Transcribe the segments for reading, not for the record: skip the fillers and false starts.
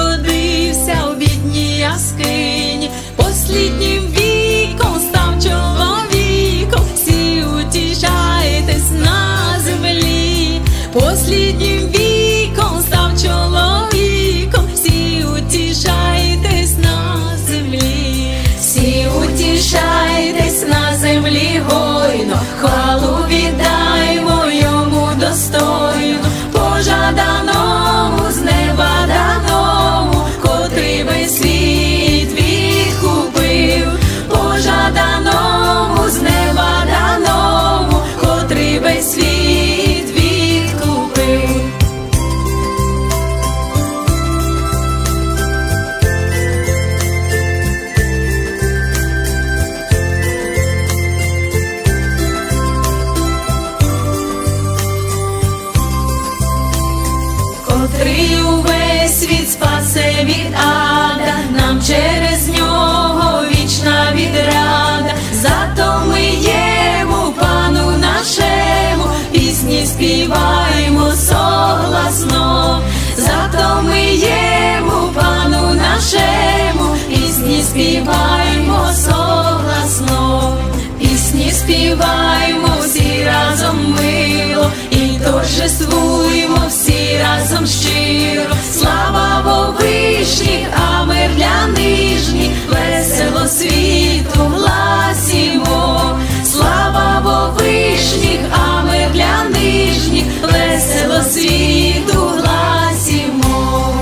народився в бідній яскині, посліднім віком став чоловіком. Всі утішайтесь на землі, посліднім віком став чоловіком. Всі утішайтесь на землі, всі утішайтесь на землі гойно, хвалу віддаймо йому достойно, пожаданому з неба даному, котрий весь світ відкупив, пожаданому з неба даному, котрий весь світ відкупив. Котрий увесь світ спасе від ада, нам через нього вічна відрада. Зато ми йому, пану нашему, пісні співаємо согласно. Зато ми йому, пану нашему, пісні співаємо согласно. Пісні співаємо всі разом мило, і торжествуємо всі разом щиро. Слава во вишніх, а мир для нижніх, весело світу гласімо. Слава во вишніх, а мир для нижніх, весело світу гласімо.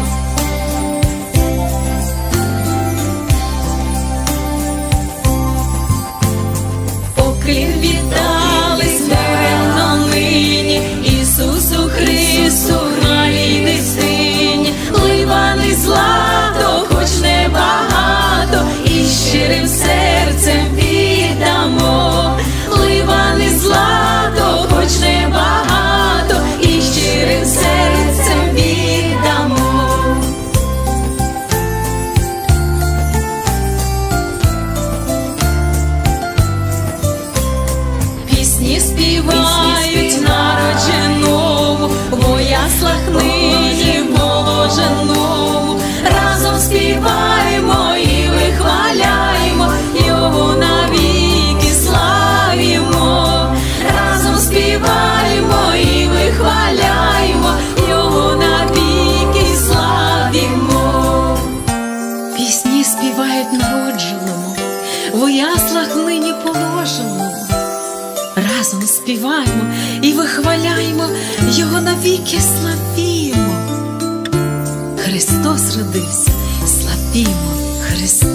Поклін віддались мирно нині Ісусу Христу, малій дитині. Ливани злато, хоч небагато, і щирим серцем віддамо. Ливани злато, хоч небагато, і щирим серцем віддамо. Пісні співають народженому, во яслах нині положеному. Разом співаємо і вихваляємо, його навіки славімо. Разом співаємо і вихваляємо, його навіки славімо. Пісні співають народженому, во яслах нині положеному. Разом співаємо і вихваляємо, його навіки славімо. Христос родився, славімо Христа.